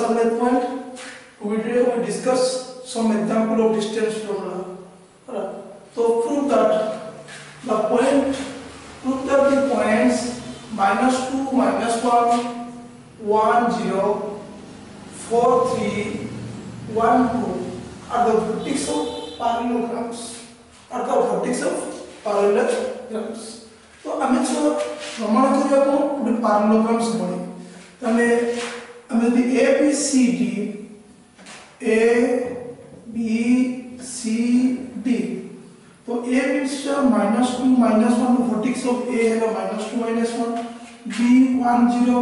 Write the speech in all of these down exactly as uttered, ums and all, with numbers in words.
subnet point. Today we discuss some example of distance formula. Alright. So prove that the point, prove that the points minus two, minus one, one, zero, four, three, one, two are the vertex of parallelograms. Are the vertex of parallelograms. तो आमे जो प्रमाण करिया को गोटे parallelogram से बने तमे आमे दि A B C D A B C D तो A means minus two minus one vertex of A है minus two minus one B one zero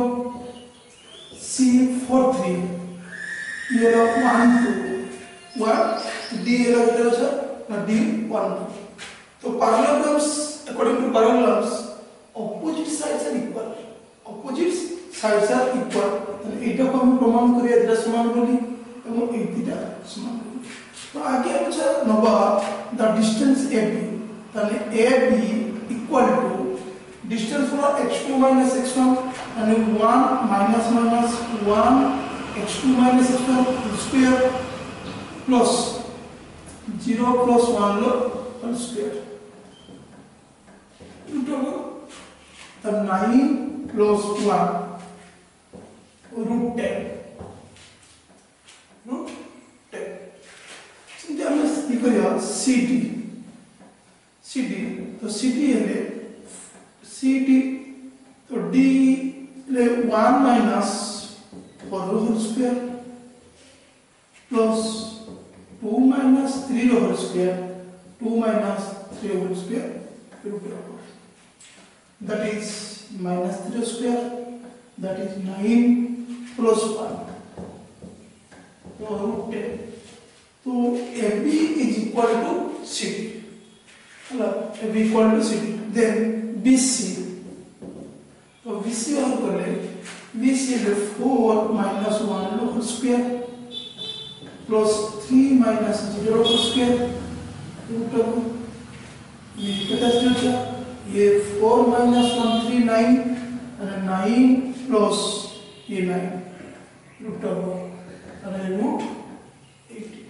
C four three ये लो one two one D ये लो कितना बचा D one two तो parallelograms according to parallelograms opposite sides are equal opposite sides are equal तो एटा को हम प्रमाण करिया एटा समान बोली एवं एटा समान बोली तो आगे बचा नबा the distance A B ताले A B equal to distance from x two minus x one and one minus minus one x two minus x one square plus zero plus one whole square the nine plus one root ten root ten since I am speaking C D C D तो C D है C D तो D ले one minus four whole square plus two minus three whole square two minus three whole square root over that is minus three square that is nine plus one so root ten so A B is equal to C D hello A B equal to C D then B C so B C और करें B C is four minus one whole square plus three minus zero whole square root over ये कितना stage ये four minus one three nine and nine plus ये nine root over and root eighty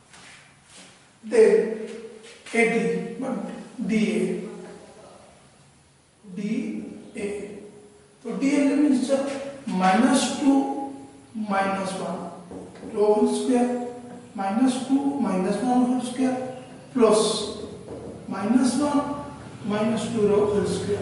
then eighty but D A D A so D A means minus two minus one whole square minus two minus one whole square plus minus one minus two whole square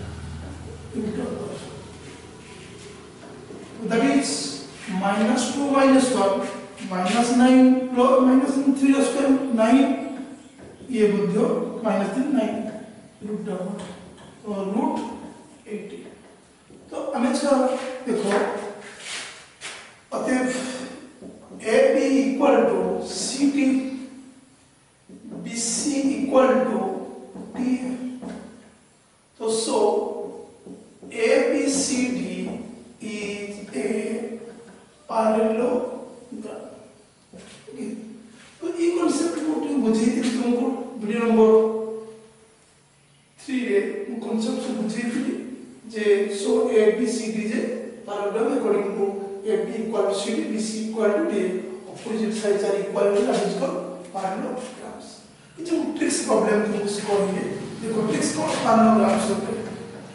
that is minus two minus one minus nine plus minus three square nine ये बुद्धियो minus three nine root over और root eighty तो हमें क्या देखो अतः A B equal to C D B C equal to D so so A B C D is a parallelogram okay तो ये concept को तुम बुझे थी तुमको वीडियो नंबर three रे वो concept से बुझे थी जे so A B C D J parallelogram according to A B equal to C D B C equal to D opposite sides are equal to that is called parallelograms ये जो tricks problem तुम सीखोगे देखो tricks को parallelograms होते हैं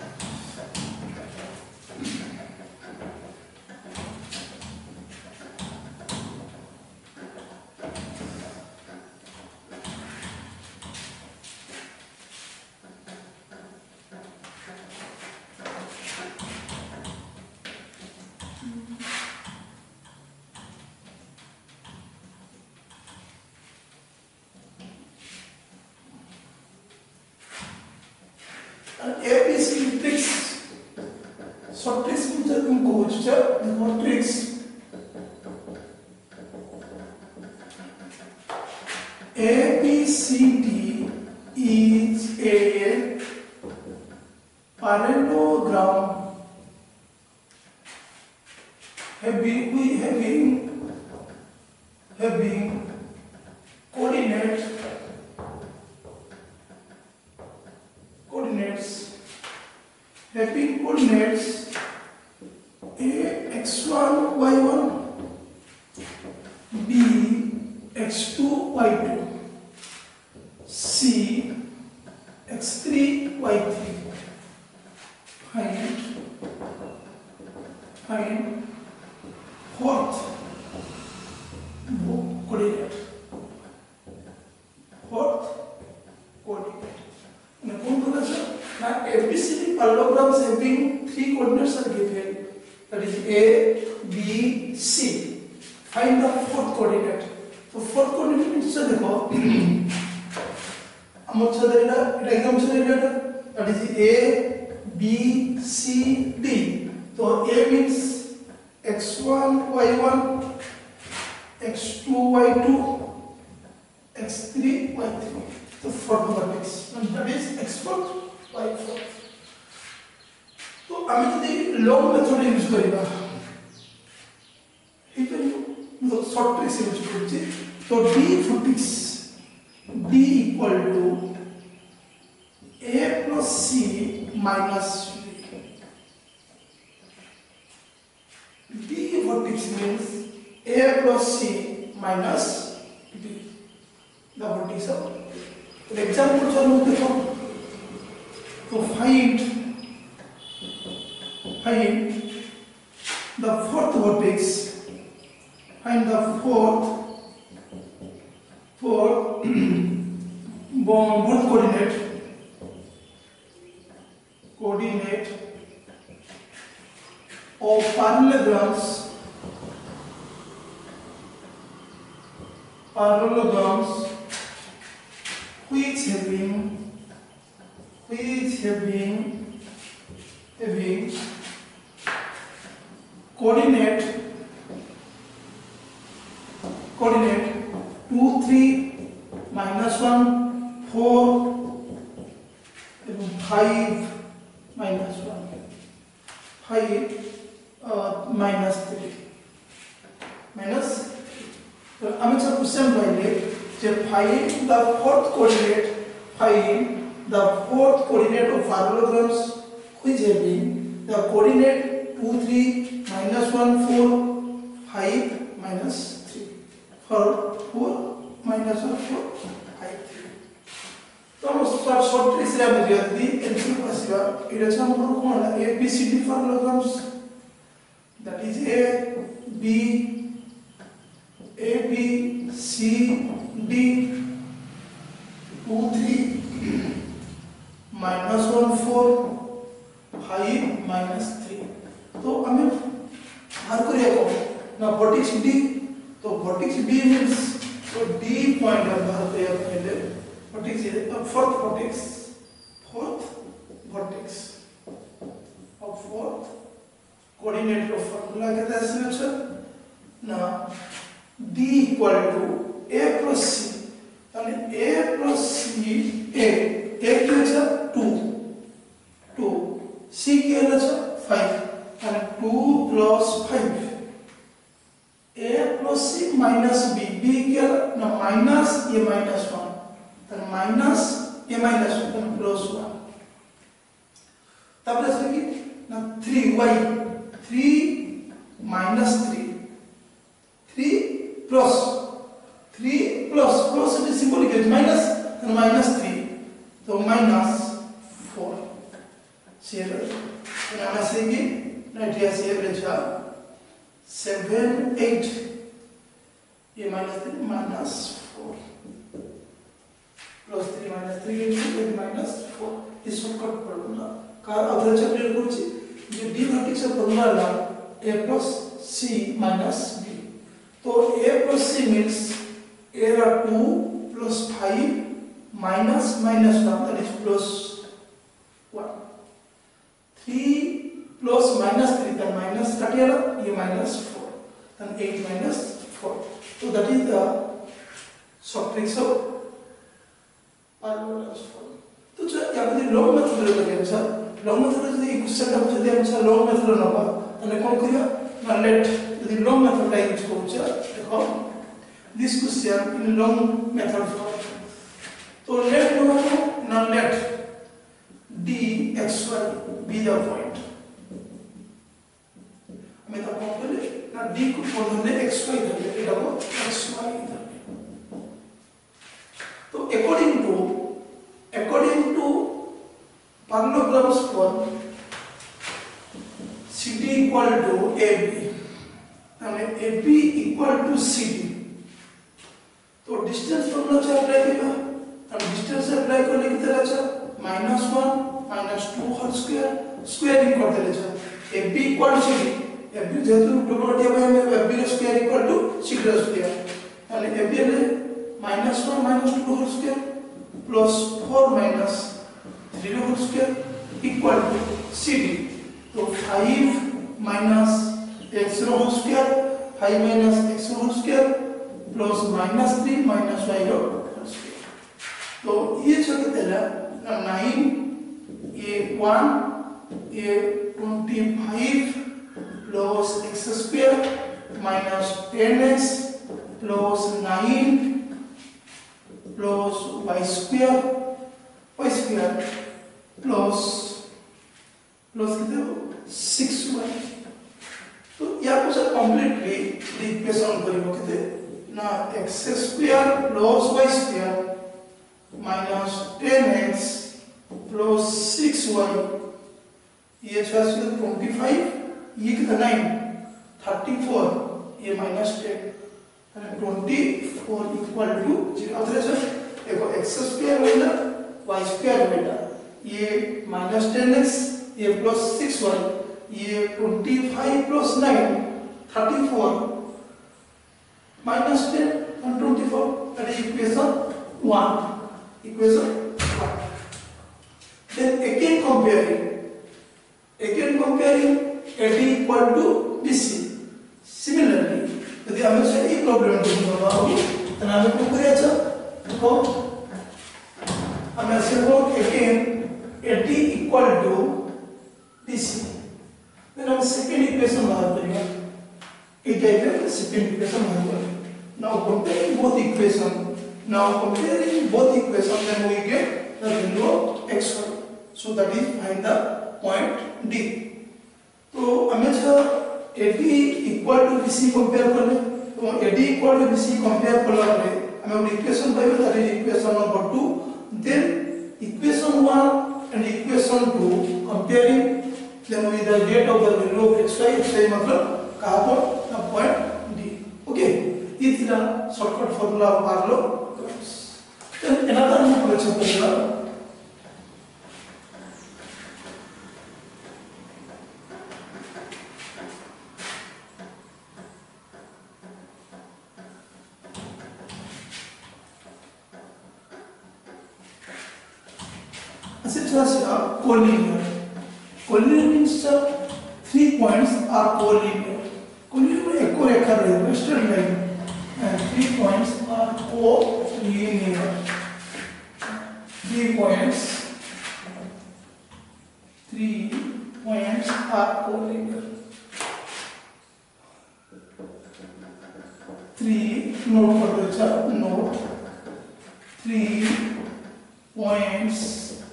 A B C tricks सब tricks मुझे तुमको हो चुका देखो tricks A B C D is a parallelogram having we having having coordinates coordinates having coordinates a x one y one x two y two, c x three y three. Find find fourth coordinate. Fourth coordinate. Now, कौन बोला sir? Now, A B C D parallelograms having three coordinates are given. That is A, B, C. Find the fourth coordinate. So fourth coordinate means so देखो हम अच्छा देना इधर एकदम से देना that is A, B, C, D. So A means x one, y one, x two, y two, x three, y three. So fourth vertex. And that is x fourth, y fourth. So I mean the long method use करेगा. So short trace use करेंगे. So D vertex D equal to A plus C minus B. D vertex means A plus C minus B. The vertex of. For example, चलो देखो. तो find find the fourth vertex. Find the fourth fourth both coordinate coordinate of parallelograms parallelograms which having which having having coordinate coordinate two three minus one four five minus one five uh, minus three minus so I mean some question by find the fourth coordinate find the fourth coordinate of parallelograms which having the coordinate two three minus one four five minus three for four minus one four five three. So हम short short trace रे हम जो दी entry पासिवा इधर से हम लोग कौन है A B C D parallelograms that is A B A B C D two three minus one four five minus three. तो हमें हर को ये कौन ना vertex D तो vertex D means so D point of बाहर को ये पहले vertex ये तो fourth vertex fourth vertex और fourth coordinate of formula क्या था इसमें अच्छा ना D equal to A plus C ताकि A plus C A A क्या अच्छा two two C क्या अच्छा five ताकि two plus five A plus C minus B B क्या ना minus A minus one then minus A minus one then plus one तब ऐसे कि ना three y three minus three three plus three plus plus it is symbolic it's minus then minus three so minus four zero then I say कि ना it is average seven eight A minus three minus four plus three minus three into eight minus four this one cut formula कार अधर चक्र कुछ जो D vertex of formula La A plus C minus B तो A plus C means A are two plus five minus minus one that is plus one three plus minus three then minus cut here A minus four then eight minus four so that is the short tricks of parallelograms form तो जो यहाँ पे long method ले लगे अच्छा long method जो ये question का जो दिया अच्छा long method ना बा तो कौन करिया ना let the long method like use करो अच्छा देखो this question in long method form तो let नो ना let d x y be the point हमें तो कौन करे ना d को पढ़ने x y इधर ले इधर वो x y इधर तो according to according to parallelograms for C D equal to A B અને A B equal to C D तो डिस्टेंस फॉर्मूला से अप्लाई किया और डिस्टेंस से अप्लाई करने की तरह से minus one minus two whole square squaring करते ले जा A B equal to C D A B जेतु डबल दिया हुआ है A B का square equal to C D का स्क्वायर और A B ले minus one minus two whole square plus four minus three whole square equal to C D तो five minus x whole square five minus x whole square plus minus three minus y whole square तो ये जो कितना है nine a one a twenty five plus x square minus ten x plus nine plus y square y square plus plus कितना six y तो या कुछ completely equation करिवो किते ना x square plus y square minus ten x plus six y ये छह से twenty five ये कितना नाइन थर्टी फोर ये माइनस टेन और twenty four equal to zero अतरे से देखो x स्क्वायर होइला y स्क्वायर होइला ये माइनस टेन x ये प्लस सिक्स y ये twenty five plus nine thirty four minus ten और twenty four that is equation one equation one then again comparing again comparing A D equal to B C similarly यदि हमें से एक problem को करना तो हमें क्या करेगा तो हमें से वो again A D equal to B C then हम second equation बाहर करेंगे एक टाइप second equation बाहर करेंगे now comparing both equation now comparing both equation then we get the value of x y so that is find the point D तो हमें जो A D equal to B C compare करने तो A D equal to B C compare करने वाले हमें equation पाएंगे that is equation number two then equation one and equation two comparing then with the get of the value of x y x y मतलब कहाँ पर the point D okay ये थी ना shortcut formula of parallelograms then another one question करेगा collinear. Collinear means uh, three points are collinear. Collinear में एक और रेखा रहेगा straight line and three points are collinear. Three points, three points are collinear. Three note कर दो अच्छा note. Three points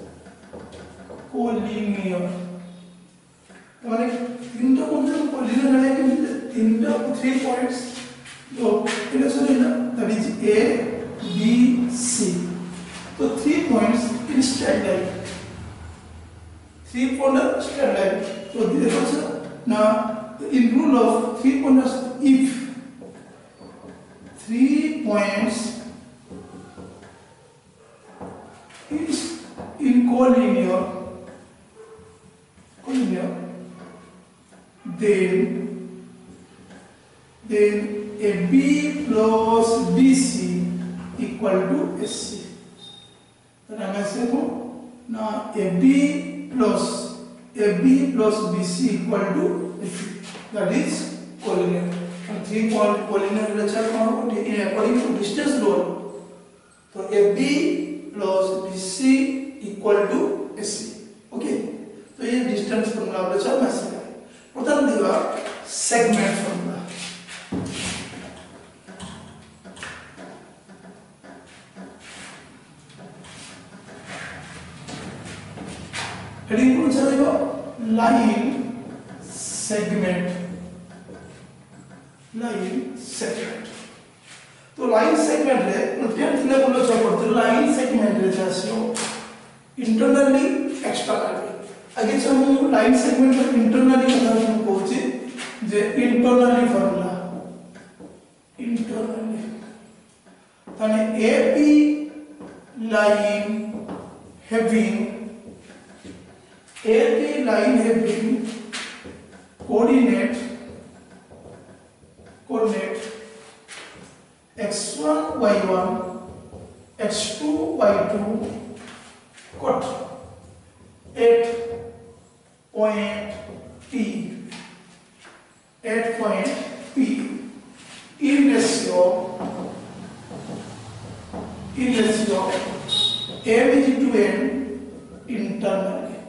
collinear माने तीनटा मतलब collinear है कि तीनटा three points जो इधर से लेना that is A B C तो three points in straight line three pointer straight line तो देखो सर ना in rule of three pointers if three points is in collinear collinear then then A B plus B C equal to S C then हमें से वो ना A B plus A B plus B C equal to S C that is collinear and three point collinear relationship कौन होती है according to distance rule तो A B plus B C equal to S C okay तो ये distance formula relationship में से प्रथम दिया segment formula heading कौन सा रहेगा line segment line segment तो line segment है टेंथ लेवल में जो पढ़ते line ratio internally externally आगे से हम लाइन सेगमेंट में इंटरनली कथा हम पहुंचे जे इंटरनली फॉर्मूला इंटरनली ताने AP line having AP line having coordinate coordinate x one y one x two y two cut at point P at point P in ratio in ratio m is to n internally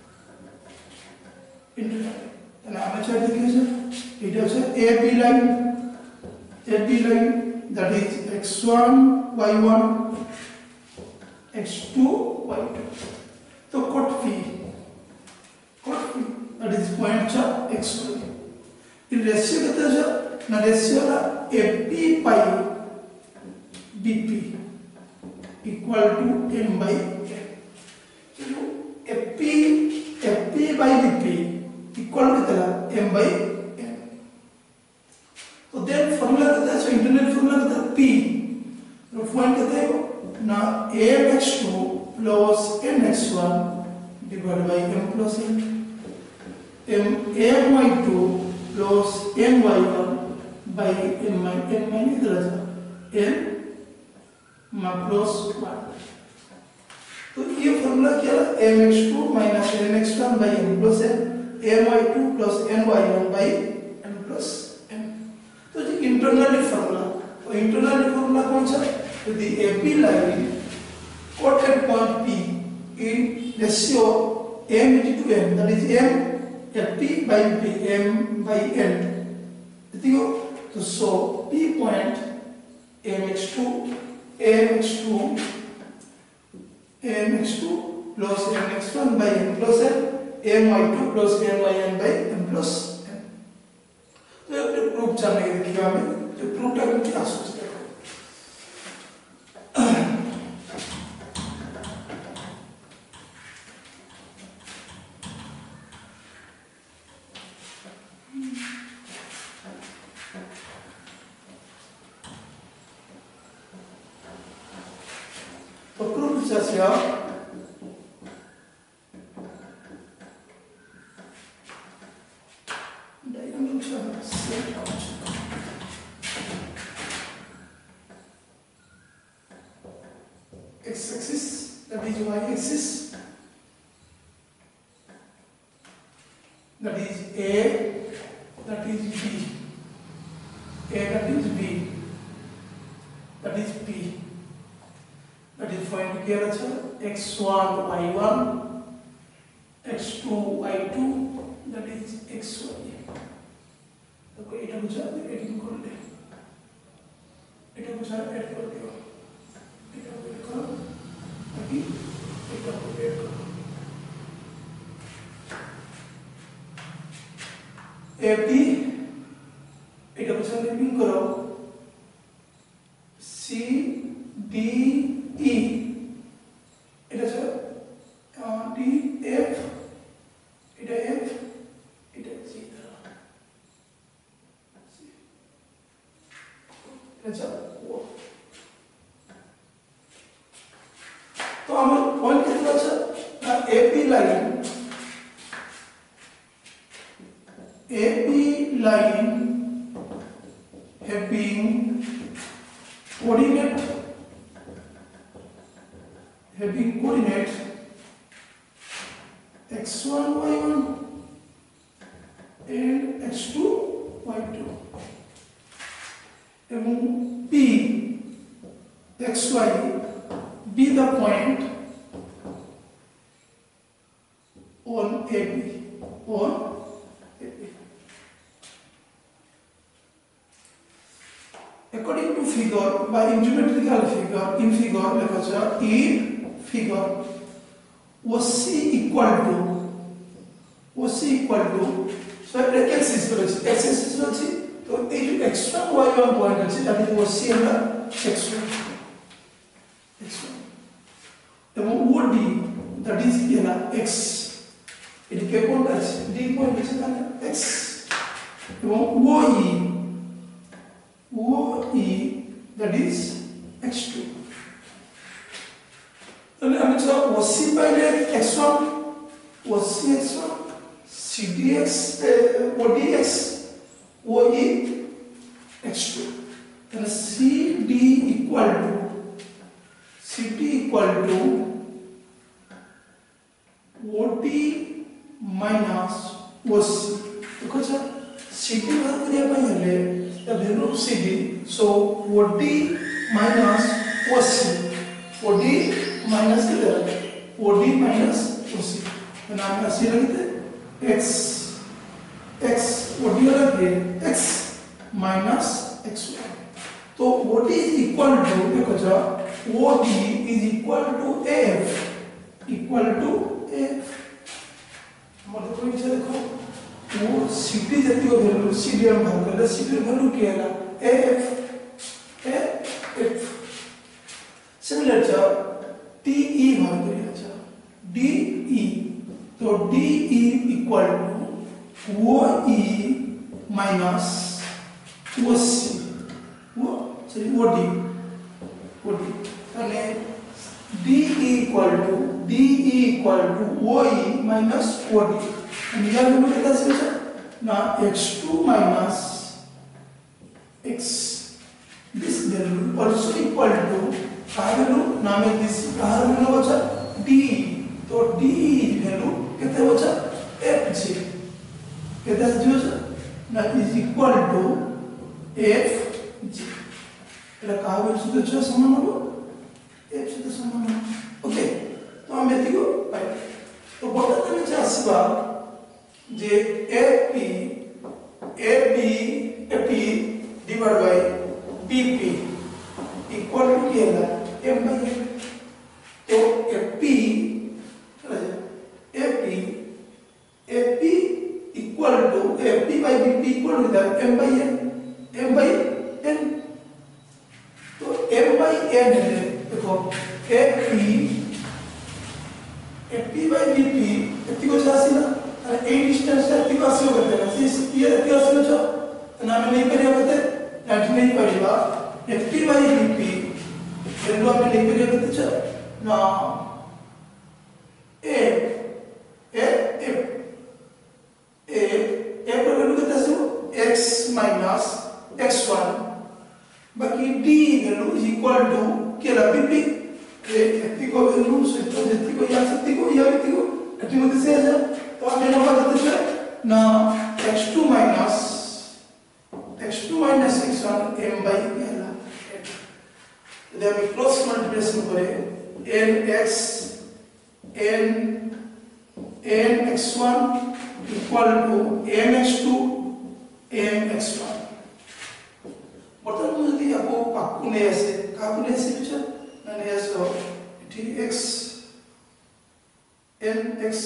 internally and how much are the cases it is a b line a b line that is x one y one x two y two so cut P cut P that is point cha x one in ratio kata ja na ratio la ap by bp equal to m by n so ap ap by bp equal to kata m by n so then formula kata so internal formula kata p so point kata है ना m x two plus n x one divided by m plus n m m y two plus m y one by m y n minus इधर n m plus one तो ये formula क्या है m x two minus n x one by m plus n m y two plus n y one by m plus n तो ये internally formula तो internally formula कौन सा तो the A P line quoted point P in ratio m is to n that is m F P by P m by n देखो तो so P point m x two m x two m x two plus m x one by m plus n m y two plus m y n by m plus n तो ये proof जानने के देखिए हमें जो proof type क्या सोचते हैं तो प्रूफ जैसे आप x-axis that is y-axis that is A that is B A that is B that is P that is point क्या रचा x one y one x two y two that is xy तो कोई इटा कुछ आते adding कर ले इटा कुछ आते ऐड कर दियो इटा को ऐड करो ताकि इटा को ऐड करो A P इटा कुछ आते एडिंग करो C D E इटा सर D F इटा F इटा G अच्छा तो हमें पॉइंट कितना अच्छा AP line AP line having coordinate having coordinate x one y one and x two y two এবং P xy be the point on A B on A B according to figure by geometrical figure in figure লেখা আছে in figure O C equal to O C equal to so এটা axis রয়েছে x axis রয়েছে तो ये जो x one y one point है that is O C and x one x one to D, that is here x. It is K point H, D point is x. O E, O E, that is x two. And I mean, so O C by x one, O C x one, C D x, uh, O D x, O E x two. Then C D equal to C D equal to O D minus O C. Because C D work the value of C D, so O D minus O C. O D minus O D minus O C. Then I am saying x x O D x minus x one. So O D is equal to because O D is equal to F equal to F. मतलब कोई चीज़ देखो वो C D जैसी हो value C D हम बाहर कर रहे C D वैल्यू क्या है F F सिमिलर चाह T E बाहर करिए चाह D E तो D E equal to O E minus O C O sorry O D O D यानी D E equal to D E equal to O E minus O D. And here we look at the solution. Now x two minus x. This value also equal to value. Now this value what D. So D value कितने बचा F G. कितना जो now is equal to F G. इधर कहाँ भी सुधर जो समान होगा F सुधर समान होगा. Okay. तो हम ये देखो पाए. तो बोलते हैं कि आसिबा जे A P A B A P divided by B P equal to क्या है M by N. तो A P A P A P equal to A P by B P equal to that M by N M by N. तो M by N है देखो A P A P by B P इतनी को जासी ना A distance है इतनी को आसी हो करते हैं इस ये इतनी आसी हो जो ना मैं नहीं करिए होते नेट नहीं पड़ेगा A P by B P ये लोग मैं नहीं करिए होते चल ना A A A A A पर वैल्यू कितना से हो x minus x one बाकी D value is equal to क्या ला B P इतनी को वैल्यू से तो जितनी को यहाँ से इतनी को यहाँ इतनी को इतनी को दिसे आजा तो हमने ना बात करते हैं ना x two minus x two minus x one m by क्या ला इधर हम क्रॉस मल्टीप्लिकेशन करें n x n n x one equal to m x two m x one. मतलब मुझे दिया वो पाकुने ऐसे काकुने ऐसे बिचा and yes so it x n x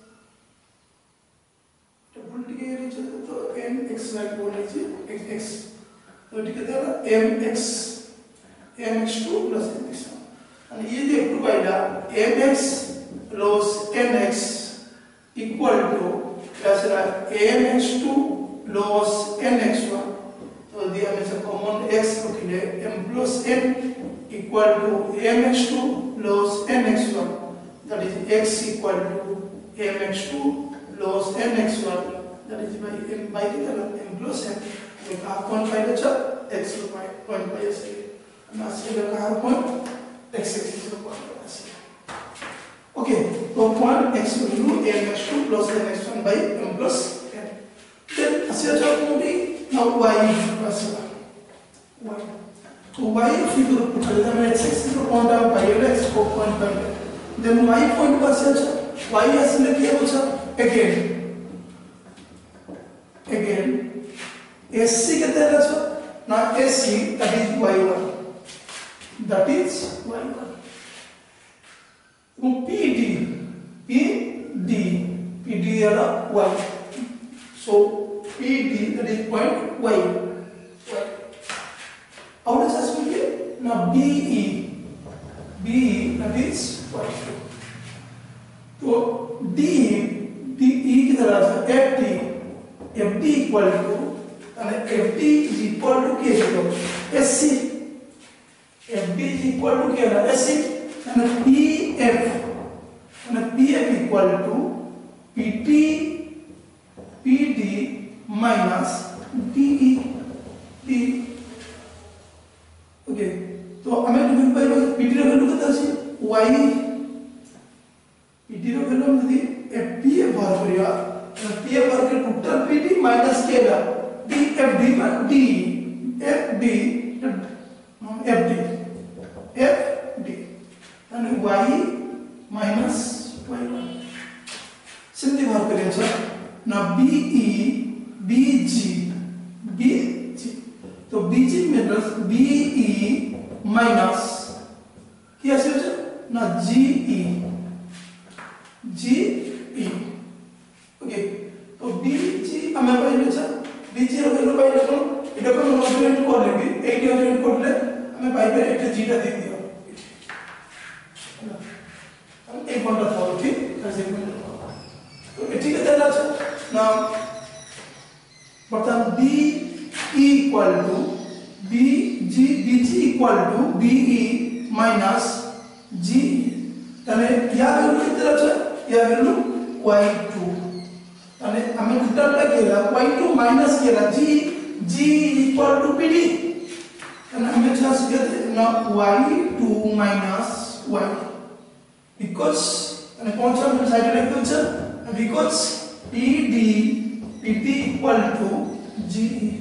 double t के नीचे तो n x right बोल लीजिए x x तो ठीक है ना m x m x two plus m x one and ये देख टू बाइला m x plus n x equal to plus m x two plus n x one तो दिया में से common x को किले m plus n equal to m x two plus n x one that is x equal to m x two plus n x one that is by m by कितना m plus n तो कहाँ कौन file अच्छा x को file कौन file ऐसे ना से कहाँ कौन x x को कौन ऐसे okay तो कौन x value m x two plus n x one by m plus n then ऐसे अच्छा कौन भी now y plus y so y figure put करते हैं x x को कौन डाल पाएगा x को कौन पाएगा then y point पर से अच्छा y ऐसे लिखिए अच्छा again again sc कितना है अच्छा ना sc that is y one that is y one तो pd pd pd है ना y so pd that is point y y और ऐसा सुनिए ना B E B E that is y two तो d d e की तरह से ft ft इक्वल टू અને ft is equal to k तो sc ft is equal to k ना sc અને pf અને pf equal to pt pd minus de d okay तो हमें डिफाइन पाइबा pt ର वैल्यू केते अछि y pt ର वैल्यू हम यदि fp बाहर करिया p बाहर के टोटल pt माइनस k ला d fd d fd fd fd and y minus y1 सिंधी बाहर करिया छ ना be bg bg तो bg मीन्स be माइनस क्या से ना ge ge ओके तो bg हमें पाइले छ bg रो वैल्यू पाइले तो एटा को मॉड्यूलेट कर लेबी एटी मॉड्यूलेट करले हमें पाइबे एटा g टा दे दियो हम एक घंटा था ठीक ऐसे तो एटी के देला छ ना बर्तन b equal to b g bg equal to be minus g तने या वैल्यू कितना छ या वैल्यू y टू तने हमें टोटल ला केला y टू माइनस केला g g equal to pd तने हमें छ सिगत ना y two minus y because तने कौन सा हम साइड लिख दो छ because pd pt equal to g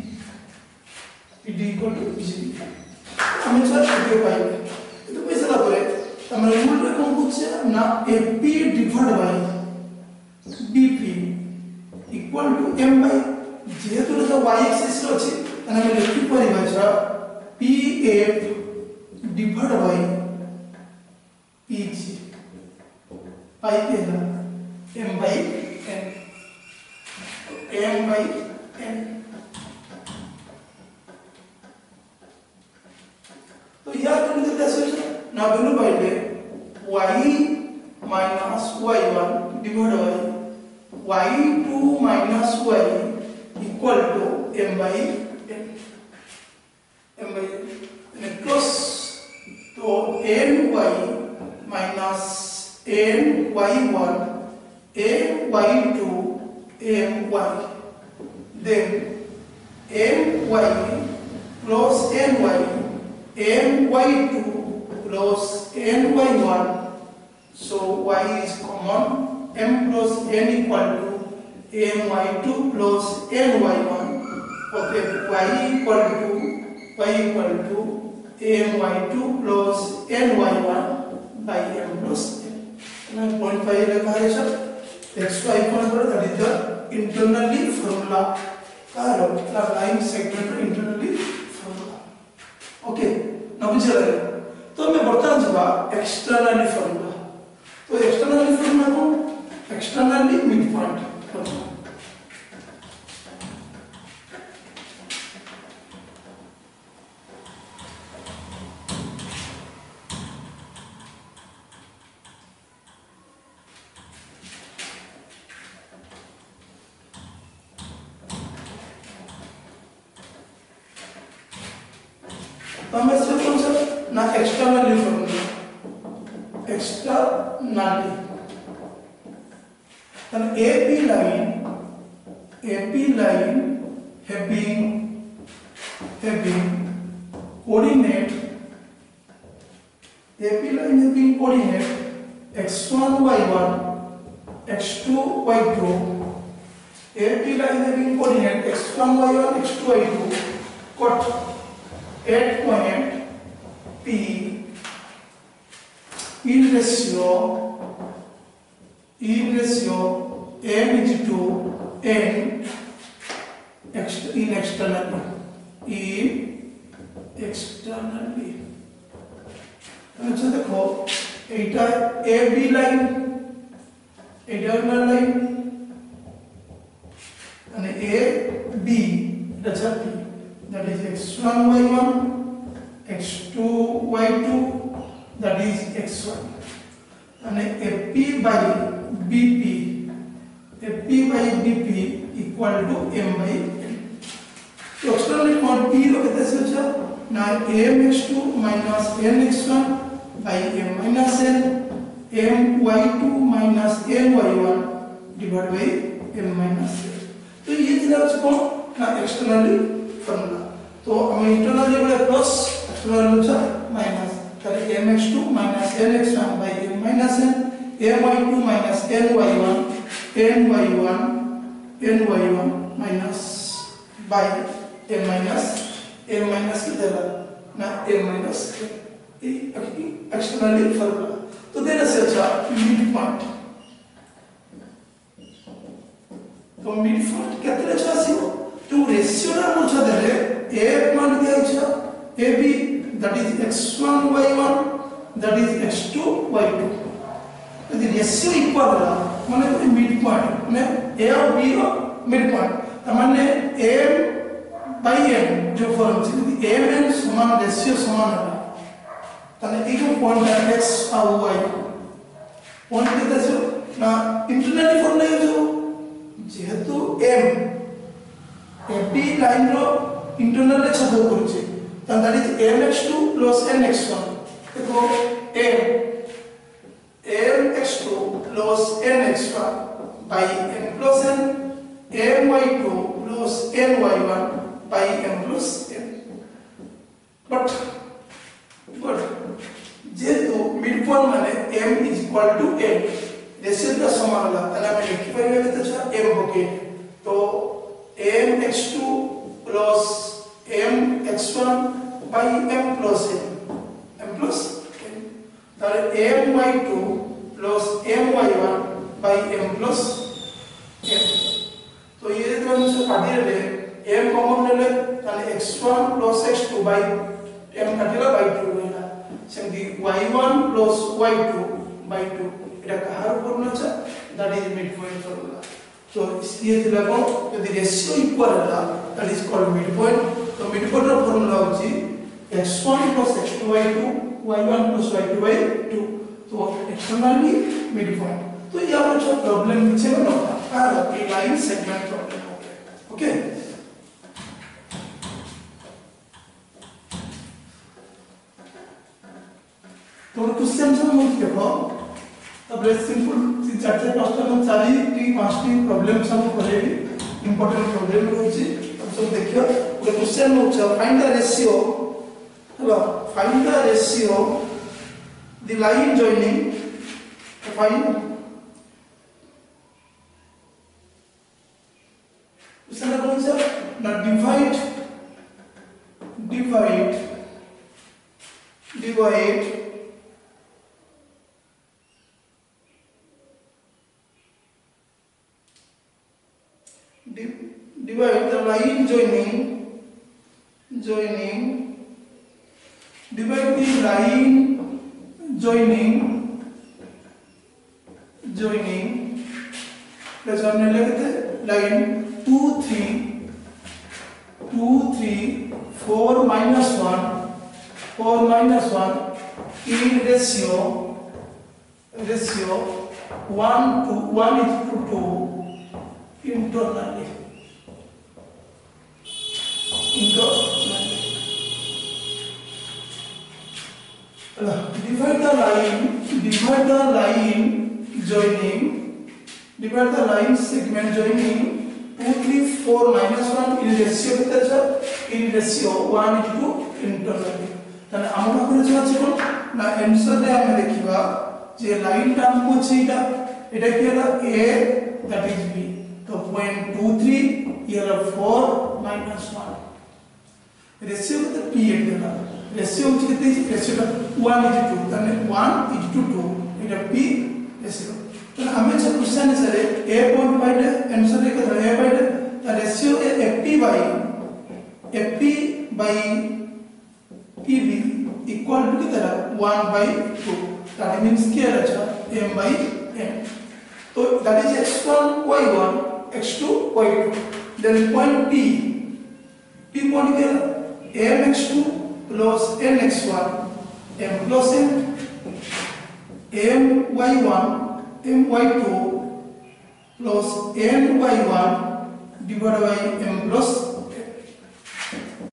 pd equal to g हमें छ वीडियो पाइबे तो पैसा ला करे हमरा रूल रे कोन बुझे ना fp divide by bp equal to m बाय जेहेतु तो y एक्सिस रो अछि तने हम लिखि परिबा छ pf डिवाइड बाय pg पाई के ना m बाय n m बाय n तो यार तुम कितने ऐसे ना वैल्यू पाइले y minus y1 divided by y two minus y equal to m by n m by n plus तो ny minus ny1 my2 my then my plus ny my two plus ny1 so y is common m plus n equal to my two plus ny1 okay y equal to y equal to my two plus ny1 by m plus n and zero point five लिखा है sir x y equal to that is the internally formula कार the line segment internally okay ना बुझे लगे तो हमें बर्तन जबा एक्सटर्नली फॉर्मूला तो एक्सटर्नली फॉर्मूला को एक्सटर्नली मिड पॉइंट फॉर्मूला तो हमें से कौन सा ना externally formula externally then A P line A P line having having coordinate A P line having coordinate x one y one x two y two A P line having coordinate x one y one x two y two cut at point P in ratio in ratio m is to n ex in externally in externally अच्छा देखो एटा A B line internal line અને A B अच्छा P that is x one y one x two y two that is x one and a P by B P. A P by B P equal to M by N. So externally point P लो कितने से बचा? Now M x two minus N x one by M minus N, M y two minus M y one divided by M minus N. तो ये चीज़ उसको ना externally formula. तो हम internally बोले plus, externally बचा minus. करें M x two minus N x one by M minus N, M y two minus N y one, N y one, N y one minus by M minus M minus कितना ना M minus N externally formula. तो देना से अच्छा mid point. तो mid point कितने अच्छा सी हो? तो ratio ना मुझे दे रहे A point क्या अच्छा A B that is x one y one that is x two y two. यदि ratio equal रहा माने कोई mid point माने A और B रो mid point. तो माने M by M जो फॉर्म से यदि M N समान ratio समान रहा ताने एक पॉइंट है x और y पॉइंट कितना से ना इंटरनली फॉर्म नहीं जो जेहेतु M A B लाइन रो इंटरनल छदो करूचे तान that is M x two plus N x one देखो M M x two plus N x one by M plus N M y two plus N y one by M plus N but but जेहेतु midpoint माने M is equal to N ratio का समान होला ताले हम लिखि पाइबे त छ M होके तो M x two plus M x one by M plus N M plus N ताले M y two plus M y one by M plus N तो ये तो हम से काटी ले M कॉमन ले ले ताले x one plus x two by M काटिला by two होला सेमती y one plus y two by two এটা কাহার ফর্মুলা আছে দ্যাট ইজ মিডপয়েন্ট ফর্মুলা তো इसलिए দিলা কোন যদি রেশিও ইকুয়াল होला দ্যাট ইজ কল্ড মিডপয়েন্ট তো মিডপয়েন্ট এর ফর্মুলা হচ্ছে x one plus x two by two y one plus y two by two তো एक्सटर्नली मिडपॉइंट तो ये आपको जो प्रॉब्लम नीचे में होता है और ये लाइन सेगमेंट प्रॉब्लम हो गया ओके तो क्वेश्चन जो हम देखो तब रे सिंपल तीन चार चार पांचटा हम चारि टी पांचटी प्रॉब्लम सब करेबी इंपोर्टेंट प्रॉब्लम होची तब सब देखियो पूरा क्वेश्चन हो छ find the ratio hello find the ratio the line joining find question कौन सा ना divide divide divide divide the line joining joining divide the line joining joining plus हमने लिखते line two three two three four minus one four minus one in ratio ratio one to one is to two internally internally divide the line divide the line joining divide the line segment joining two three four minus one in ratio कितना है in ratio one is to internally ताने আমরা করে যাচ্ছে কোন না answer রে আমরা দেখিবা যে লাইনটা আমকো ছিটা এটা কি হলো a that is b तो point two three here four minus one ratio तो p एक देना रेशियो कितने ratio one is to two ताने one is to two এটা p रेशियो तो हमें जो क्वेश्चन है sir a point by answer देखो तो a बाय द रेशियो है fp by fp by pb equal to कितना one by two that means क्या अच्छा m by n तो that is x one y one x two y two then point p p point क्या m x two plus n x one m plus n m y one m by two plus n by one divided by m plus